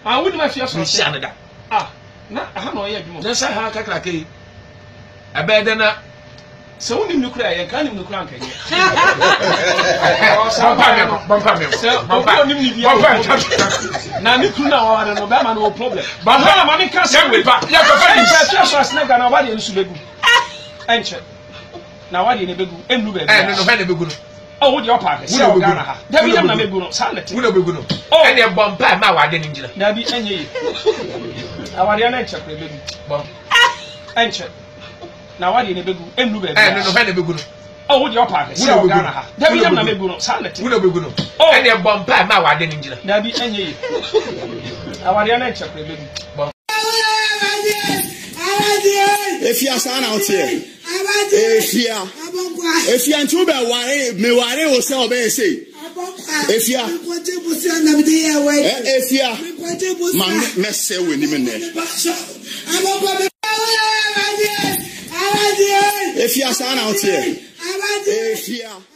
I wouldn't have your son. Ah, not a hundred. That's how I can't like a better. So when you cry, I can't even crank again. Now, you know, I don't know, no problem. But how many can say with back? Yes, I snake and nobody else to be good. Enter. Now, I didn't be good. And no good. Oh, your party. So, Ghana. There be no good. Sanity. Would have been good. Oh, and your bomb pie, my wedding. There be any. Our nature, baby. Enter. Now, I didn't be good. And no good. Oh, your party. So, Ghana. There be no good. Sanity. Would have been good. Oh, and your bomb pie, my wedding. There be any. Our nature, baby. If you are son out here, if you are too bad, me worry will sell me say. If you are, man, mess say with him in there. If you are son out here, if you are.